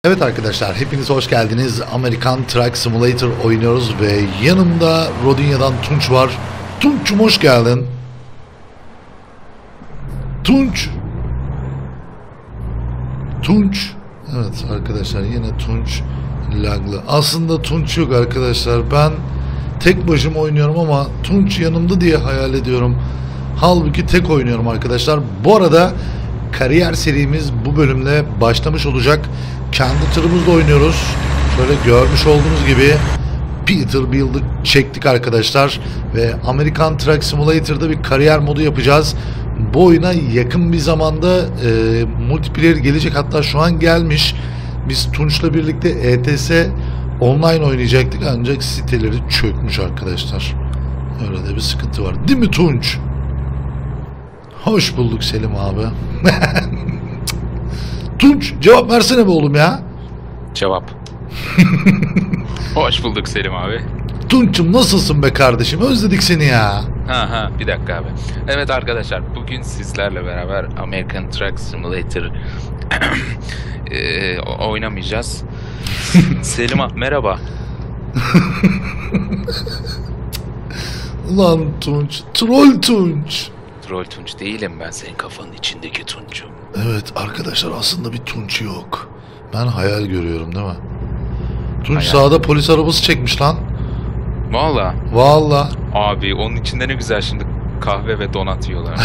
Evet arkadaşlar, hepiniz hoş geldiniz. American Truck Simulator oynuyoruz ve yanımda Rodinya'dan Tunç var. Tunç'cum hoş geldin. Tunç. Evet arkadaşlar, yine Tunç laglı. Aslında Tunç yok arkadaşlar. Ben tek başıma oynuyorum ama Tunç yanımda diye hayal ediyorum. Halbuki tek oynuyorum arkadaşlar. Bu arada kariyer serimiz bu bölümle başlamış olacak. Kendi tırımızla oynuyoruz. Şöyle görmüş olduğunuz gibi Peterbilt'ı çektik arkadaşlar. Ve American Truck Simulator'da bir kariyer modu yapacağız. Bu oyuna yakın bir zamanda multiplayer gelecek. Hatta şu an gelmiş. Biz Tunç'la birlikte ETS online oynayacaktık. Ancak siteleri çökmüş arkadaşlar. Öyle de bir sıkıntı var. Değil mi Tunç? Hoş bulduk Selim abi. Tunç cevap versene be oğlum ya. Cevap. Hoş bulduk Selim abi. Tunç'um nasılsın be kardeşim? Özledik seni ya. Bir dakika abi. Evet arkadaşlar, bugün sizlerle beraber American Truck Simulator oynamayacağız. Selim abi merhaba. Ulan Tunç, troll Tunç. Troll Tunç değilim ben, senin kafanın içindeki Tunç'um. Evet arkadaşlar, aslında bir Tunç yok. Ben hayal görüyorum değil mi? Tunç Hayal. sağda polis arabası çekmiş lan. Vallahi abi, onun içinde ne güzel şimdi kahve ve donat yiyorlar.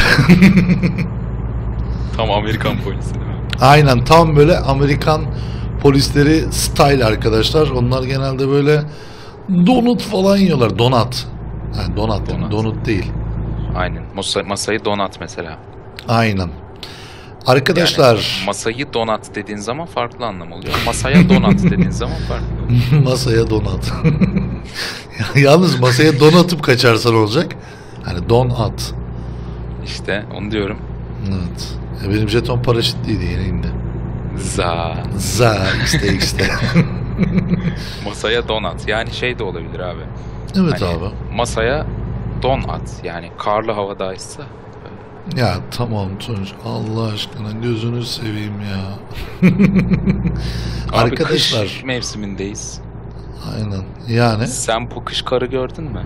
Tam Amerikan polisi değil mi? Aynen, tam böyle Amerikan polisleri style arkadaşlar. Onlar genelde böyle donut falan yiyorlar. Donat. Yani donut değil. Aynen. Masayı donat mesela. Aynen. Arkadaşlar. Yani masayı donat dediğin zaman farklı anlam oluyor. Masaya donat dediğin zaman farklı. Masaya donat. Yalnız masaya don atıp kaçarsan olacak. Hani don at. İşte onu diyorum. Evet. Benim jeton paraşütlüydü, yine indi. XT. Masaya donat. Yani şey de olabilir abi. Evet hani abi. Masaya don at. Yani karlı havadaysa. Ya tamam Tunç, Allah aşkına gözünü seveyim ya. Abi Arkadaşlar. kış mevsimindeyiz. Aynen. Yani. Sen bu kış karı gördün mü?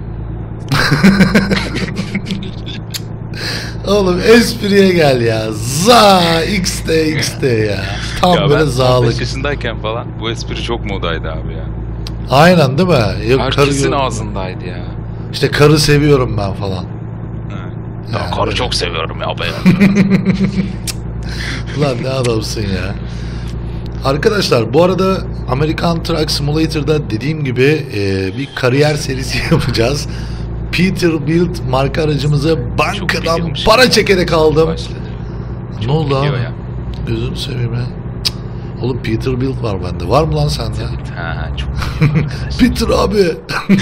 Oğlum espriye gel ya. XT ya. Tam Ya böyle ben zalık. 15 yaşındayken falan bu espri çok modaydı abi ya. Aynen değil mi? Yok, herkesin karı ağzındaydı ya. İşte karı seviyorum ben falan. Ya Yani karı öyle. çok seviyorum ya be. Ulan ne adamsın ya. Arkadaşlar bu arada American Truck Simulator'da dediğim gibi bir kariyer serisi yapacağız. Peterbilt marka aracımıza bankadan biliyormuş para ya. çekerek aldım. Başladı. Ne Çok oldu abi? biliyor ya. Gözünü seveyim ya. Cık. Oğlum Peterbilt var bende. Var mı lan sende? Çok biliyor arkadaş. Peter abi.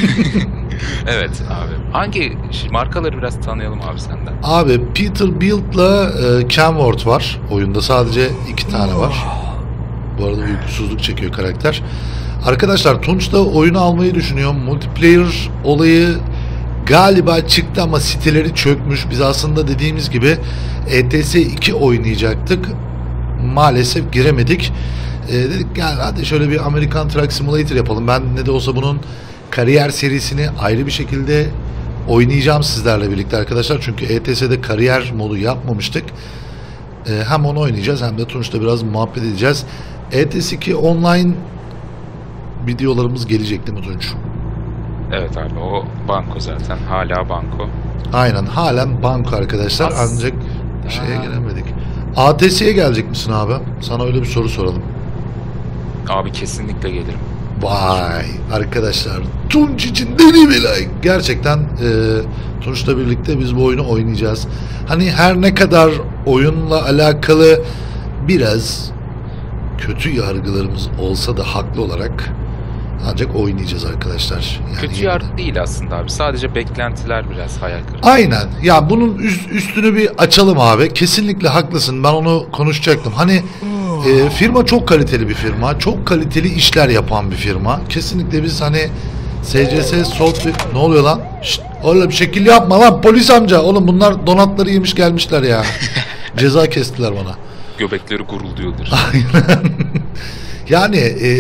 Evet abi. Hangi markaları biraz tanıyalım abi senden? Abi Peterbilt'la Kenworth var. Oyunda sadece 2 tane var. Bu arada uykusuzluk çekiyor karakter. Arkadaşlar Tunç da oyunu almayı düşünüyor. Multiplayer olayı galiba çıktı ama siteleri çökmüş. Biz aslında dediğimiz gibi ETS 2 oynayacaktık. Maalesef giremedik. Dedik gel hadi şöyle bir American Truck Simulator yapalım. Ben ne de olsa bunun kariyer serisini ayrı bir şekilde oynayacağım sizlerle birlikte arkadaşlar. Çünkü ETS'de kariyer modu yapmamıştık. Hem onu oynayacağız hem de Tunç'la biraz muhabbet edeceğiz. ETS 2 online videolarımız gelecek değil mi Tunç? Evet abi, o banko zaten. Hala banko. Aynen, halen banko arkadaşlar. Ancak şeye gelemedik. ATS'ye gelecek misin abi? Sana öyle bir soru soralım. Abi kesinlikle gelirim. Vay arkadaşlar, Tunç için deli bir like. Gerçekten Tunç'la birlikte biz bu oyunu oynayacağız. Hani her ne kadar oyunla alakalı biraz kötü yargılarımız olsa da haklı olarak ancak oynayacağız arkadaşlar. Yani Kötü yargı değil aslında abi. Sadece beklentiler biraz hayal kırıklığı. aynen. Ya bunun üstünü bir açalım abi. Kesinlikle haklısın. Ben onu konuşacaktım. Hani firma çok kaliteli bir firma. Çok kaliteli işler yapan bir firma. Kesinlikle biz hani SCS ne oluyor lan? Şşt, öyle bir şekil yapma lan polis amca. Oğlum bunlar donatları yemiş gelmişler ya. Ceza kestiler bana. Göbekleri gurulduyordur. Aynen. Yani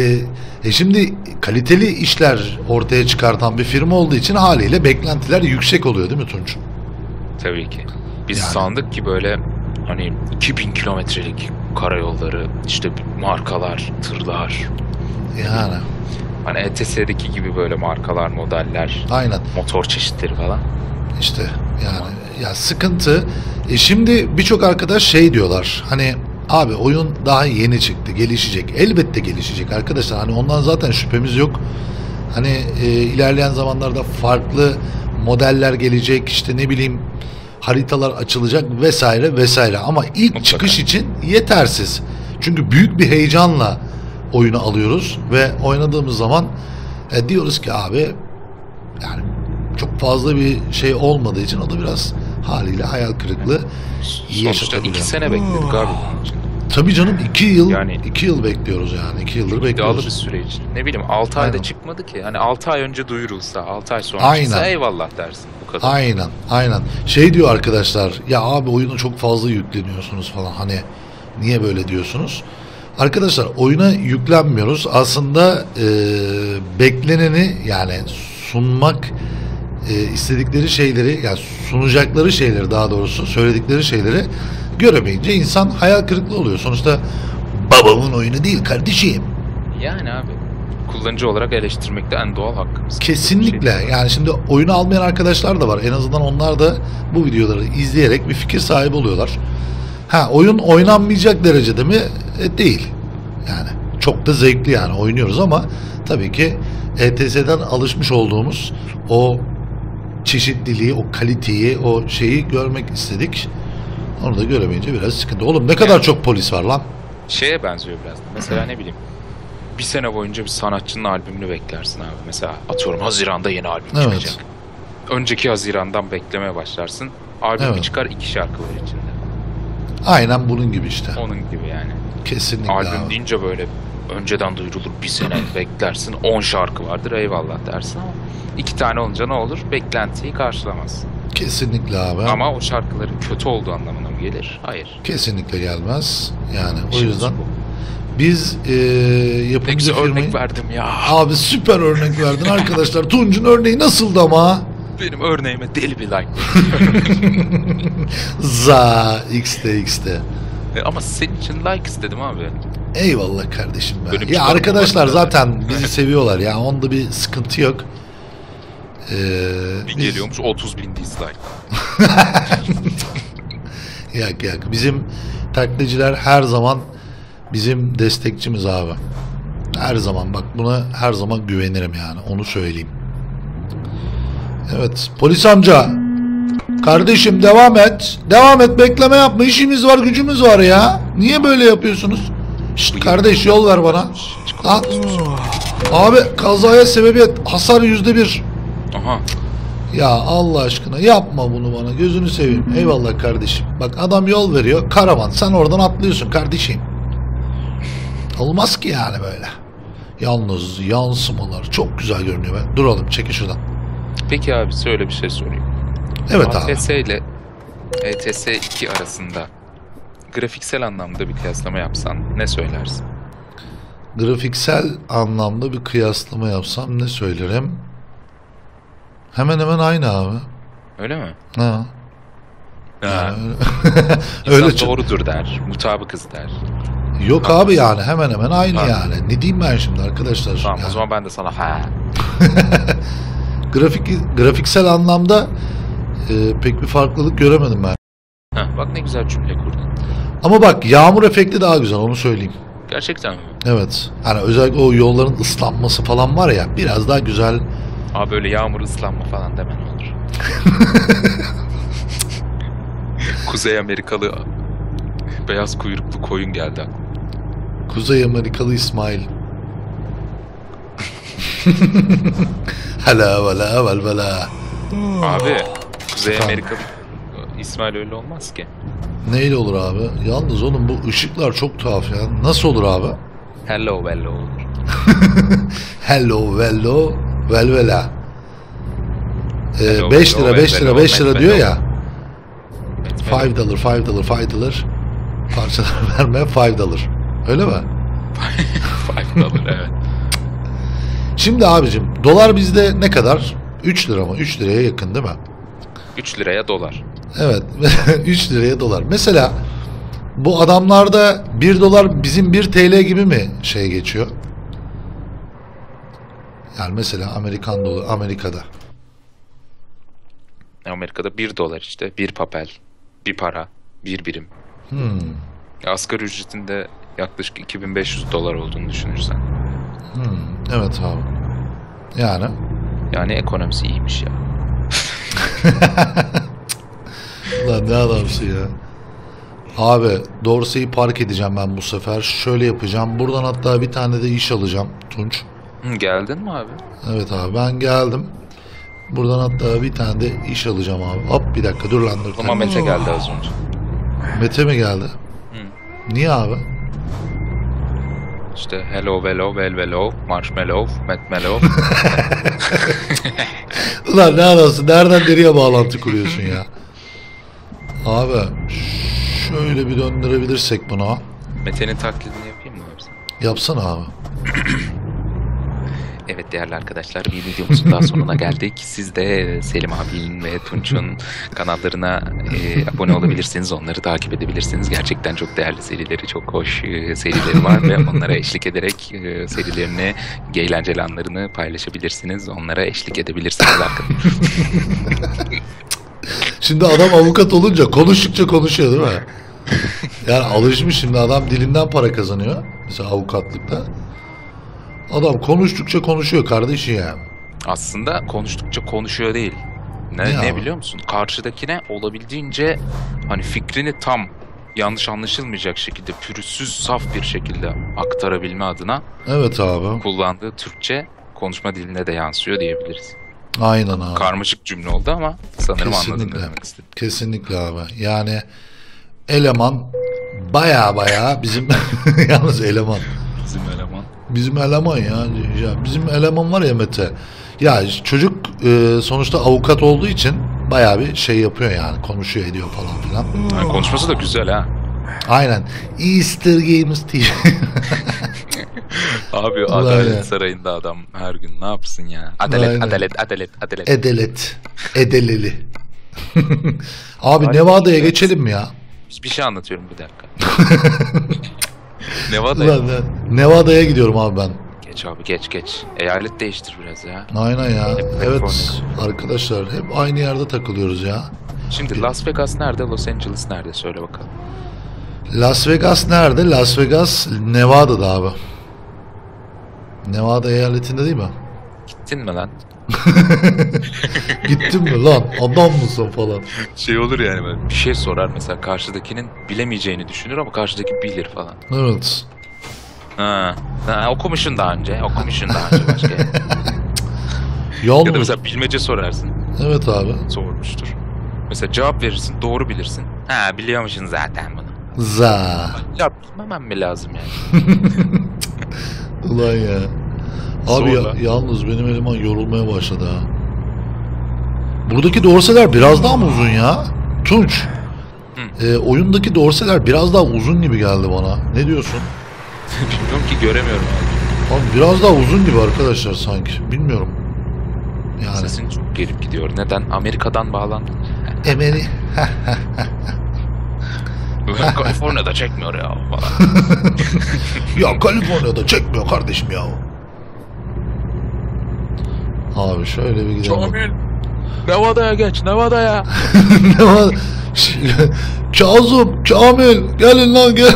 şimdi kaliteli işler ortaya çıkartan bir firma olduğu için haliyle beklentiler yüksek oluyor değil mi Tunç? Tabii ki. Biz Yani. sandık ki böyle hani 2000 kilometrelik karayolları, işte markalar, tırlar, Yani hani ETS'deki gibi böyle markalar, modeller, aynen. motor çeşitleri falan. İşte yani ya sıkıntı. Şimdi birçok arkadaş şey diyorlar. Hani abi oyun daha yeni çıktı, gelişecek. Elbette gelişecek arkadaşlar. Hani ondan zaten şüphemiz yok. Hani ilerleyen zamanlarda farklı modeller gelecek. İşte ne bileyim haritalar açılacak vesaire vesaire. Ama ilk Mutlaka. çıkış için yetersiz. Çünkü büyük bir heyecanla oyunu alıyoruz ve oynadığımız zaman diyoruz ki abi yani çok fazla bir şey olmadığı için o da biraz haliyle hayal kırıklığı Sonuçta yaşatabiliyor. 2 sene bekledik abi bunun için. Tabii canım 2 yıl Yani- 2 yıl bekliyoruz yani. 2 yıldır İddialı bir bekliyoruz. süreç. Ne bileyim 6 ayda Aynen. çıkmadı ki. Hani 6 ay önce duyurulsa, 6 ay sonra Aynen. çıksa eyvallah dersin. Bu kadar. Aynen. Şey diyor arkadaşlar. Ya abi oyuna çok fazla yükleniyorsunuz falan. Hani niye böyle diyorsunuz? Arkadaşlar oyuna yüklenmiyoruz. Aslında bekleneni yani sunmak istedikleri şeyleri yani sunacakları şeyleri daha doğrusu söyledikleri şeyleri göremeyince insan hayal kırıklığı oluyor. Sonuçta babamın oyunu değil kardeşim. Yani abi kullanıcı olarak eleştirmekte en doğal hakkımız. Kesinlikle. Şey. Yani şimdi oyunu almayan arkadaşlar da var. En azından onlar da bu videoları izleyerek bir fikir sahibi oluyorlar. Oyun oynanmayacak derecede mi? Değil. Yani çok da zevkli yani oynuyoruz ama tabii ki ETS'den alışmış olduğumuz o çeşitliliği, o kaliteyi, o şeyi görmek istedik. Onu da göremeyince biraz sıkıntı. Oğlum ne kadar Yani- çok polis var lan. Şeye benziyor biraz. Mesela ne bileyim. Bir sene boyunca bir sanatçının albümünü beklersin abi. Mesela atıyorum Haziran'da yeni albüm Evet. çıkacak. Önceki Haziran'dan beklemeye başlarsın. Albüm Evet. bir çıkar 2 şarkı var içinde. Aynen bunun gibi işte. Onun gibi yani. Kesinlikle Albüm abi. deyince böyle önceden duyurulur bir sene beklersin 10 şarkı vardır eyvallah dersin ama 2 tane olunca ne olur? Beklentiyi karşılamaz. Kesinlikle abi. Ama o şarkıların kötü olduğu anlamına mı gelir? Hayır. Kesinlikle gelmez. Yani o İşimiz yüzden bu. biz yapımcı Peki firmayı... örnek verdim ya. Abi süper örnek verdin arkadaşlar. Tunç'un örneği nasıldı ama? Benim örneğime deli bir like. Za XT. Ama senin için like istedim abi. Eyvallah kardeşim be. Benim Ya çıkarım arkadaşlar olmadı. zaten bizi seviyorlar ya. Onda bir sıkıntı yok. Bir Biz- geliyormuş 30.000 dislike. Yak. Bizim taklitçiler her zaman bizim destekçimiz abi. Her zaman bak buna her zaman güvenirim yani. Onu söyleyeyim. Evet. Polis amca. Kardeşim devam et. Devam et. Bekleme yapma. İşimiz var, gücümüz var ya. Niye böyle yapıyorsunuz? Şşt kardeş yol ver bana. At. Abi kazaya sebebiyet. Hasar %1. Aha. Ya Allah aşkına yapma bunu bana. Gözünü seveyim. Eyvallah kardeşim. Bak adam yol veriyor. Karavan. Sen oradan atlıyorsun kardeşim. Olmaz ki yani böyle. Yalnız yansımalar çok güzel görünüyor. Dur oğlum çekil şuradan. Peki abi şöyle bir şey sorayım. Evet abi. ATS ile ETS 2 arasında grafiksel anlamda bir kıyaslama yapsan ne söylersin? Grafiksel anlamda bir kıyaslama yapsam ne söylerim? Hemen hemen aynı abi. Öyle mi? Ha. Ha. Yani Öyle öyle çok. doğrudur der, mutabıkız der. Yok abi yani hemen hemen aynı Ha. yani. Ne diyeyim ben şimdi arkadaşlar? Tamam Yani o zaman ben de sana ha. grafiksel anlamda pek bir farklılık göremedim ben. Heh, bak ne güzel cümle kurdun. Ama bak yağmur efekti daha güzel onu söyleyeyim. Gerçekten mi? Evet. Hani özellikle o yolların ıslanması falan var ya biraz daha güzel. Abi böyle yağmur ıslanma falan deme ne olur. Kuzey Amerikalı beyaz kuyruklu koyun geldi aklıma. Kuzey Amerikalı İsmail. Hala vala val vala. Abi Kuzey Efendim? Amerikalı İsmail öyle olmaz ki. Neyle olur abi? Yalnız oğlum bu ışıklar çok tuhaf ya. Nasıl olur abi? Hello bello olur. Hello vello velvela. Hello, 5 hello, lira 5 lira velvelo, 5 lira diyor ya. Etmeli. $5 $5 $5 parçalar verme $5. Öyle mi? $5 evet. Şimdi abicim dolar bizde ne kadar? 3 lira mı? 3 liraya yakın değil mi? 3 liraya dolar. Evet. 3 liraya dolar. Mesela bu adamlarda 1 dolar bizim 1 TL gibi mi şey geçiyor? Yani mesela Amerikan doları Amerika'da. Amerika'da $1 işte. Bir papel. Bir para. Bir birim. Asgari ücretinde yaklaşık $2500 olduğunu düşünürsen. Evet abi. Yani. Yani ekonomisi iyiymiş ya. Lan ne adamsın ya. Abi Dorsey'i park edeceğim ben bu sefer. Şöyle yapacağım. Buradan hatta bir tane de iş alacağım Tunç. Geldin mi abi? Evet abi ben geldim. Buradan hatta bir tane de iş alacağım abi. Hop bir dakika dur lan dur. Ama Mete geldi az önce. Mete mi geldi? Niye abi? İşte hello velo vel velo marshmallow metmellow. Ulan ne adamsın? Nereden nereye bağlantı kuruyorsun ya? Abi şöyle bir döndürebilirsek bunu. Mete'nin taklidini yapayım mı abi sen? Yapsana abi. Evet değerli arkadaşlar, bir videomuzun daha sonuna geldik. Siz de Selim abinin ve Tunç'un kanallarına abone olabilirsiniz. Onları takip edebilirsiniz. Gerçekten çok değerli serileri, çok hoş serileri var ve onlara eşlik ederek serilerini, eğlenceli anlarını paylaşabilirsiniz. Onlara eşlik edebilirsiniz arkadaşlar. Şimdi adam avukat olunca konuştukça konuşuyor değil mi? Yani alışmış şimdi adam dilinden para kazanıyor. Mesela avukatlıkta. Adam konuştukça konuşuyor kardeşim ya. Aslında konuştukça konuşuyor değil. Ne biliyor musun? Karşıdakine olabildiğince hani fikrini tam yanlış anlaşılmayacak şekilde pürüzsüz saf bir şekilde aktarabilme adına evet abi. kullandığı Türkçe konuşma diline de yansıyor diyebiliriz. Aynen abi. Karmaşık cümle oldu ama sanırım Kesinlikle. anladın ne demek istedim. Kesinlikle abi. Yani eleman baya bizim yalnız eleman. Bizim eleman. Bizim eleman ya bizim eleman var ya Mete. Ya çocuk sonuçta avukat olduğu için bayağı bir şey yapıyor yani konuşuyor ediyor falan filan. Yani konuşması da güzel ha. Aynen. Easter Games TV. Abi Adalet Sarayı'nda adam her gün ne yapsın ya? Aynen. Adalet. Edeleli. Abi Nevada'ya geçelim mi ya? Bir şey anlatıyorum bir dakika. Nevada'ya. Nevada'ya gidiyorum abi ben. Geç abi geç. Eyalet değiştir biraz ya. Aynen ya. Hep Evet arkadaşlar hep aynı yerde takılıyoruz ya. Şimdi Las Vegas nerede, Los Angeles nerede söyle bakalım. Las Vegas nerede? Las Vegas Nevada'da abi. Nevada eyaletinde değil mi? Gittin mi lan? Gittin mi lan? Adam mısın falan. Şey olur yani böyle bir şey sorar mesela karşıdakinin bilemeyeceğini düşünür ama karşıdaki bilir falan. Evet. Ha, okumuşsun daha önce başka. Yalnız. Ya da mesela bilmece sorarsın. Evet abi. Sormuştur. Mesela cevap verirsin, doğru bilirsin. Ha biliyormuşsun zaten bunu. Ya bilmemem mi lazım yani? Ulan ya. Abi Sonra. yalnız benim eleman yorulmaya başladı ha. Buradaki dorseler biraz daha mı uzun ya? Tunç. Oyundaki dorseler biraz daha uzun gibi geldi bana. Ne diyorsun? Bilmiyorum ki göremiyorum abi. Abi biraz daha uzun gibi arkadaşlar sanki. Bilmiyorum. Yani. Sesin çok gelip gidiyor. Neden? Amerika'dan bağlandın. Emeli. Kaliforniya'da çekmiyor ya falan. Ya Kaliforniya'da çekmiyor kardeşim ya. Abi şöyle bir gidelim. Kamil. Nevada'ya geç. Nevada'ya. Kazım, Kamil gelin lan gel.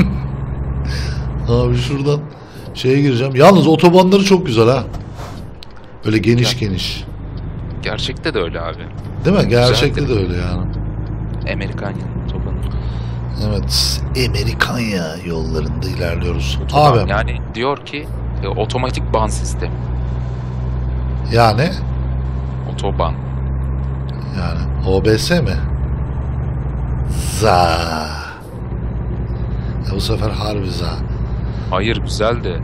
Abi şuradan şeye gireceğim. Yalnız otobanları çok güzel ha. Öyle geniş. Gerçekte de öyle abi. Değil mi? Gerçekte Güzeldir. de öyle yani. Amerikanya'nın otobanı. Evet. Amerikanya yollarında ilerliyoruz. Otoban, Abi. yani diyor ki otomatik ban sistemi. Yani Otoban. yani OBS mi? Za. Ya bu sefer harbi za. Hayır güzeldi.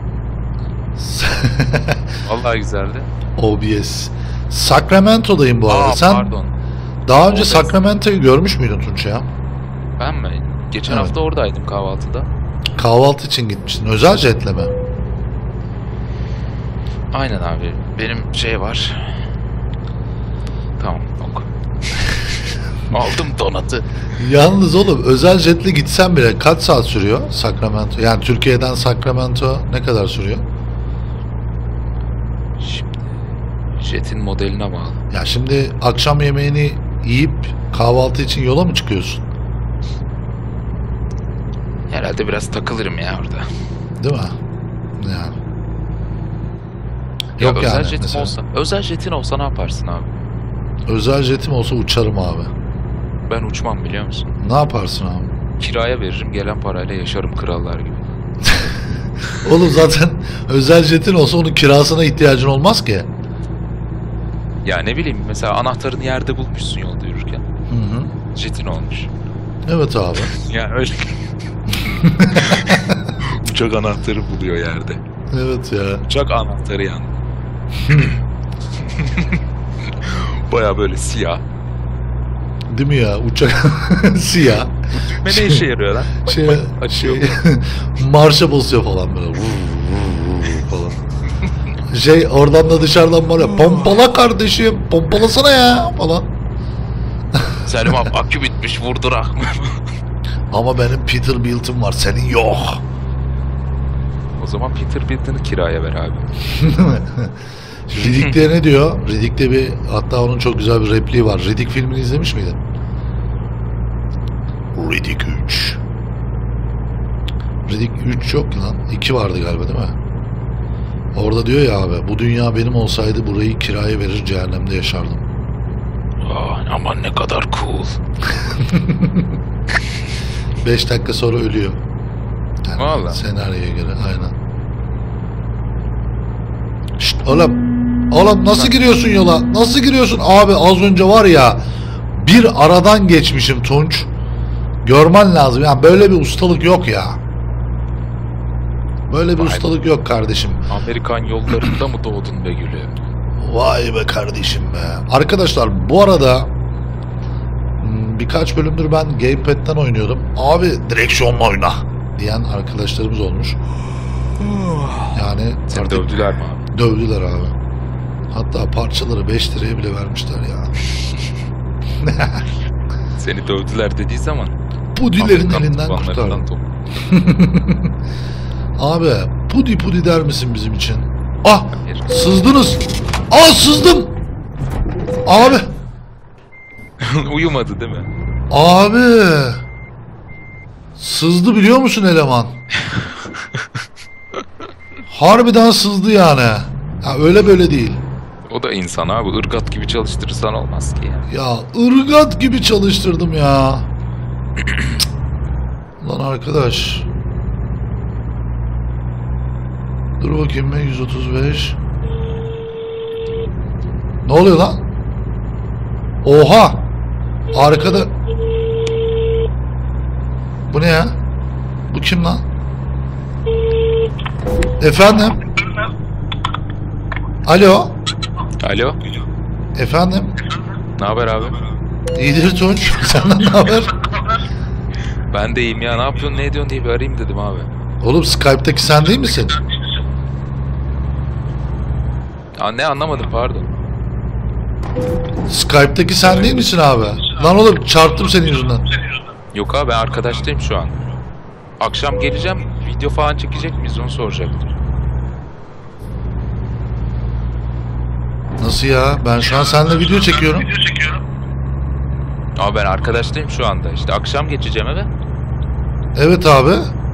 Vallahi güzeldi. OBS. Sacramento'dayım bu arada. Sen Pardon. daha önce OBS. Sacramento'yu görmüş müydün Tunç ya? Ben mi? Geçen Evet. hafta oradaydım kahvaltıda. Kahvaltı için gitmiştin. Özel jetle mi? Aynen abi. Benim şey var. Tamam ok. Aldım donatı. Yalnız oğlum özel jetle gitsen bile kaç saat sürüyor Sacramento? Yani Türkiye'den Sacramento ne kadar sürüyor? Şimdi jetin modeline bağlı. Ya şimdi akşam yemeğini yiyip kahvaltı için yola mı çıkıyorsun? Herhalde biraz takılırım ya orada. Değil mi? Yani. Ya Yok özel yani jetin mesela. olsa, özel jetin olsa ne yaparsın abi? Özel jetim olsa uçarım abi. Ben uçmam biliyor musun? Ne yaparsın abi? Kiraya veririm, gelen parayla yaşarım krallar gibi. Oğlum zaten özel jetin olsa onun kirasına ihtiyacın olmaz ki. Ya ne bileyim mesela anahtarını yerde bulmuşsun yolda yürürken. Hı hı. Jetin olmuş. Evet abi. Ya öyle. Uçak anahtarı buluyor yerde. Evet ya. Uçak anahtarı yani. Baya böyle siyah. Değil mi ya? Uçak siyah. Ve ne işe yarıyor lan? Şey, Açıyor. marşa basıyor falan böyle. Vur, vur, vur falan. Oradan da dışarıdan var ya, pompala kardeşim, pompalasana ya falan. Selim abi akü bitmiş vurdurak. Ama benim Peterbilt'im var, senin yok. O zaman Peterbilt'ini kiraya ver abi. Riddick'te ne diyor? Riddick'te hatta onun çok güzel bir repliği var. Riddick filmini izlemiş miydin? Riddick 3. Riddick 3 yok lan. 2 vardı galiba değil mi? Orada diyor ya abi, bu dünya benim olsaydı burayı kiraya verir cehennemde yaşardım. Aa, aman ne kadar cool. 5 dakika sonra ölüyor. Yani Vallahi. senaryoya göre aynen. Şşt oğlum. Oğlum nasıl giriyorsun yola? Nasıl giriyorsun? Abi az önce var ya, bir aradan geçmişim Tunç. Görmen lazım. Yani böyle bir ustalık yok ya. Böyle bir Vay ustalık yok kardeşim. Amerikan yollarında mı doğdun be gülüm? Vay be kardeşim be. Arkadaşlar bu arada birkaç bölümdür ben Gamepad'den oynuyordum. Abi direksiyonla oyna diyen arkadaşlarımız olmuş. Yani Seni artık dövdüler mi abi? dövdüler abi. Hatta parçaları 5 liraya bile vermişler ya. Seni dövdüler dediği zaman Pudilerin Amerikan elinden tutmanlarından kurtardım. Abi pudi der misin bizim için? Ah sızdınız. Ah sızdım. Abi. Uyumadı değil mi? Abi. Sızdı biliyor musun eleman? Harbiden sızdı yani. Ya öyle böyle değil. O da insan abi. Irgat gibi çalıştırırsan olmaz ki ya. Ya ırgat gibi çalıştırdım ya. Lan arkadaş. Dur bakayım ben 135. Ne oluyor lan? Oha. Arkada. Bu ne ya? Bu kim lan? Efendim? Alo? Alo. Efendim? Ne haber abi? İyidir Tunç. Senden ne haber? Ben de iyiyim ya. Ne yapıyorsun ne ediyorsun diye bir arayayım dedim abi. Oğlum Skype'taki sen değil misin? Ya ne anlamadım pardon. Skype'taki sen değil misin abi? Lan oğlum çarptım senin yüzünden. Yok abi ben arkadaştayım şu an. Akşam geleceğim. Video falan çekecek miyiz onu soracaktım. Nasıl ya? Ben şu an seninle video çekiyorum. Ama ben arkadaştayım şu anda. İşte akşam geçeceğim eve. Evet abi.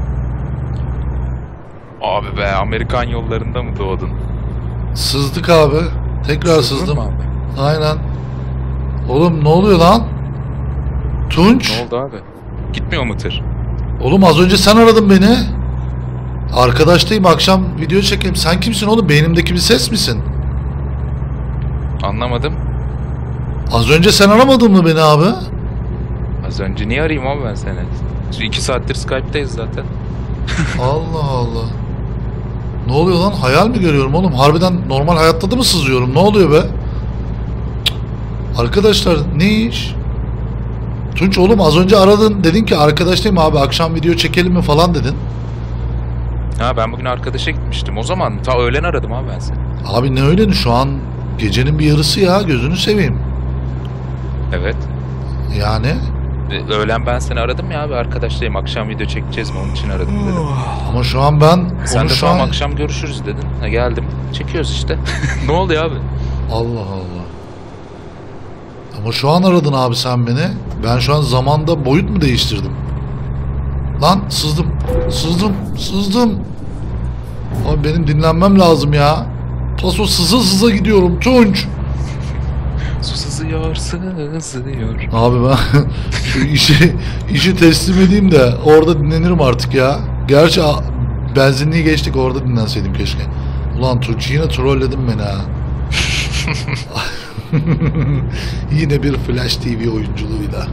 Abi be Amerikan yollarında mı doğdun? Sızdık abi. Tekrar sızdım. Sızdın mı abi? Aynen. Oğlum ne oluyor lan? Tunç. Ne oldu abi? Gitmiyor mu tır? Oğlum az önce sen aradın beni. Arkadaştayım, akşam video çekeyim. Sen kimsin oğlum? Beynimdeki bir ses misin? Anlamadım. Az önce sen aramadın mı beni abi? Az önce niye arayayım abi ben seni? Şu 2 saattir Skype'dayız zaten. Allah Allah. Ne oluyor lan? Hayal mi görüyorum oğlum? Harbiden normal hayatta da mı sızıyorum? Ne oluyor be? Cık. Arkadaşlar ne iş? Tunç oğlum az önce aradın, dedin ki arkadaştayım abi akşam video çekelim mi falan dedin. Ha, ben bugün arkadaşa gitmiştim. O zaman ta öğlen aradım abi ben seni. Abi ne öyle, şu an gecenin bir yarısı ya, gözünü seveyim. Evet. Yani Öğlen ben seni aradım ya abi, arkadaşlayım. Akşam video çekeceğiz mi, onun için aradım dedim. ama şu an ben Sen onu de şu tamam an... akşam görüşürüz dedin. Ha, geldim. Çekiyoruz işte. Ne oldu ya abi? Allah Allah. Ama şu an aradın abi sen beni. Ben şu an zamanda boyut mu değiştirdim? Lan sızdım. Sızdım. Abi benim dinlenmem lazım ya. Paso sıza gidiyorum Tunç. Su sızıyor. Abi ben şu işi teslim edeyim de orada dinlenirim artık ya. Gerçi benzinliği geçtik, orada dinlenseydim keşke. Ulan Tunç yine trolledin beni ha. Yine bir Flash TV oyunculuğuyla.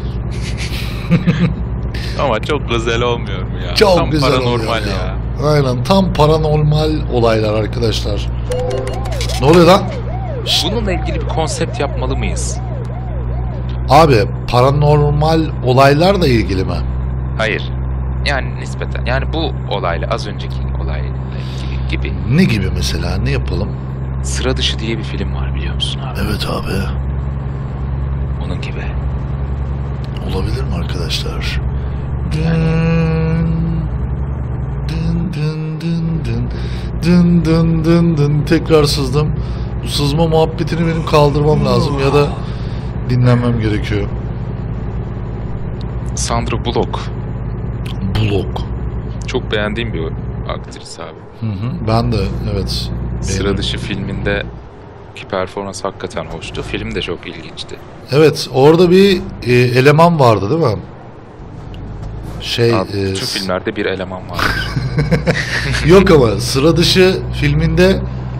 Ama çok güzel olmuyor mu ya? Çok Tam güzel paranormal oluyor ya. Aynen, tam paranormal olaylar arkadaşlar. Ne oluyor lan? Bununla ilgili bir konsept yapmalı mıyız? Abi paranormal olaylarla ilgili mi? Hayır. Yani nispeten. Yani bu olayla az önceki olayla ilgili gibi. Ne gibi mesela, ne yapalım? Sıra Dışı diye bir film var, biliyor musun abi? Evet abi. Onun gibi. Olabilir mi arkadaşlar? Dın. Tekrar sızdım. Bu sızma muhabbetini benim kaldırmam lazım ya da dinlenmem gerekiyor. Sandra Bullock. Bullock. Çok beğendiğim bir aktris abi. Ben de evet. Sıra Dışı filminde ki performans hakikaten hoştu. Film de çok ilginçti. Evet, orada bir eleman vardı değil mi? Abi, bütün filmlerde bir eleman vardır. Yok ama Sıra Dışı filminde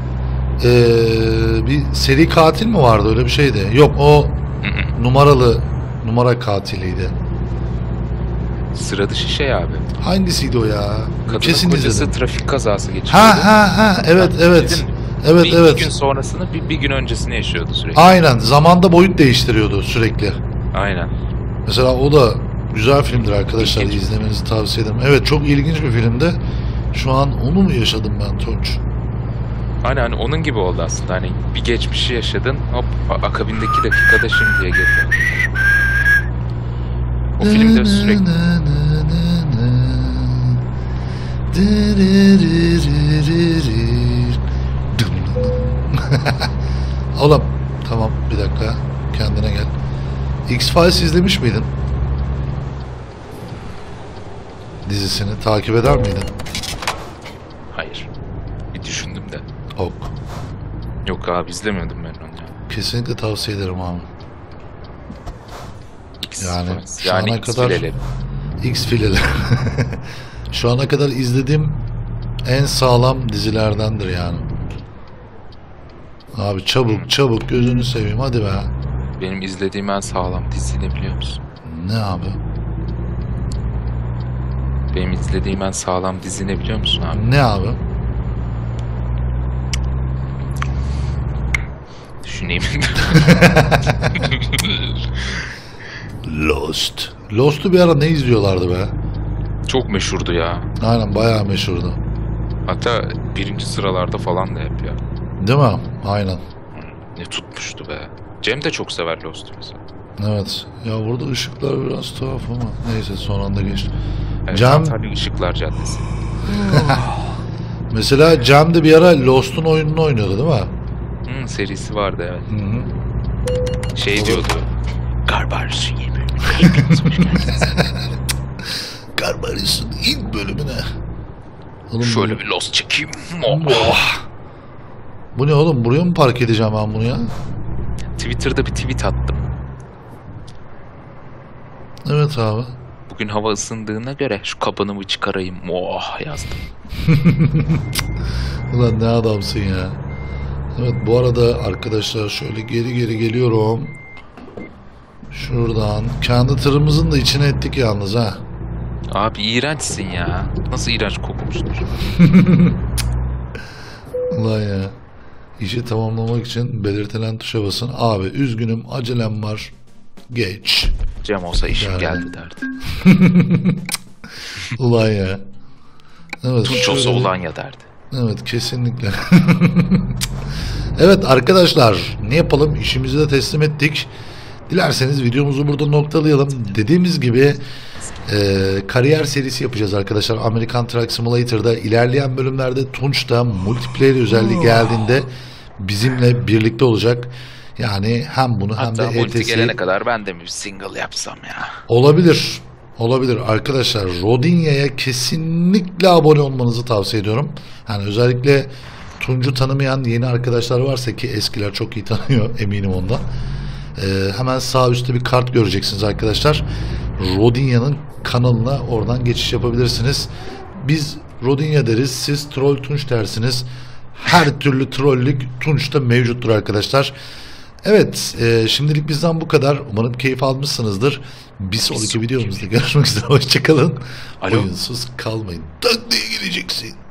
bir seri katil mi vardı, öyle bir şeydi. Yok, o numara katiliydi. Sıra Dışı şey abi. Hangisiydi o ya? Kadının Kesin kocası izledim. trafik kazası geçirdi. Ha evet. Bildin mi? Evet bir gün sonrasını bir gün öncesini yaşıyordu sürekli. Aynen, zamanda boyut değiştiriyordu sürekli. Aynen. Mesela o da güzel filmdir arkadaşlar, İlginç. izlemenizi tavsiye ederim. Evet, çok ilginç bir filmdi. Şu an onu mu yaşadım ben Tunç? Hani onun gibi oldu aslında. Hani bir geçmişi yaşadın, hop akabindeki dakikada şimdiye geliyor. O filmde sürekli Oğlum tamam, bir dakika, kendine gel. X-Files izlemiş miydin? Dizisini takip eder miydin? hayır. Bir düşündüm de. Ok. Yok abi, izlemiyordum ben onu ya. Kesinlikle tavsiye ederim abi. Yani şu yani ana kadar X-File'leri. X-File'ler. Şu ana kadar izlediğim en sağlam dizilerdendir yani. Abi çabuk gözünü seveyim hadi be. Benim izlediğim en sağlam dizi ne biliyor musun? Ne abi? Benim izlediğim en sağlam dizi ne biliyor musun abi? Ne abi? Düşüneyim. Lost. Lost'u bir ara ne izliyorlardı be? Çok meşhurdu ya. Aynen, bayağı meşhurdu. Hatta birinci sıralarda falan da hep ya. Değil mi? Aynen. Ne tutmuştu be. Cem de çok sever Lost'u mesela. Evet. Ya burada ışıklar biraz tuhaf ama neyse, son anda geçti. Evet, Cem, Antalya Işıklar Caddesi. mesela Cem de bir ara Lost'un oyununu oynuyordu değil mi? Serisi vardı evet. Hı. Şey Olur. diyordu. Garbarius'un yeni bölümüne hepiniz hoş geldiniz. Garbarius'un ilk bölümüne. Oğlum, Şöyle bir Lost çekeyim. Bu ne oğlum? Buraya mı park edeceğim ben bunu ya? Twitter'da bir tweet attım. Evet abi. Bugün hava ısındığına göre şu kabanımı çıkarayım. Yazdım. Ulan ne adamsın ya. Evet, bu arada arkadaşlar şöyle geri geliyorum. Şuradan. Kendi tırımızın da içine ettik yalnız ha. Abi iğrençsin ya. Nasıl iğrenç kokmuştur. Ulan ya. İşi tamamlamak için belirtilen tuşa basın. Abi üzgünüm, acelem var. Geç. Cem olsa işim Yani. geldi derdi. Ulan ya. Evet, Tunç olsa şöyle bir- Olanya derdi. Evet, kesinlikle. Evet arkadaşlar, ne yapalım, işimizi de teslim ettik. Dilerseniz videomuzu burada noktalayalım. Dediğimiz gibi kariyer serisi yapacağız arkadaşlar. American Truck Simulator'da ilerleyen bölümlerde Tunç'ta multiplayer özelliği geldiğinde bizimle birlikte olacak. Yani hem bunu hem Hatta de multi ETS'yi gelene kadar ben de bir single yapsam ya. olabilir. Olabilir arkadaşlar. Rodinya'ya kesinlikle abone olmanızı tavsiye ediyorum. Yani özellikle Tunç'u tanımayan yeni arkadaşlar varsa, ki eskiler çok iyi tanıyor eminim ondan. Hemen sağ üstte bir kart göreceksiniz arkadaşlar. Rodinya'nın kanalına oradan geçiş yapabilirsiniz. Biz Rodinya deriz, siz Troll Tunç dersiniz. Her türlü trollük Tunç'ta mevcuttur arkadaşlar. Evet, şimdilik bizden bu kadar. Umarım keyif almışsınızdır. Bir sonraki videomuzda görüşmek üzere. Hoşçakalın. Alo. Oyunsuz kalmayın. Tak diye geleceksin.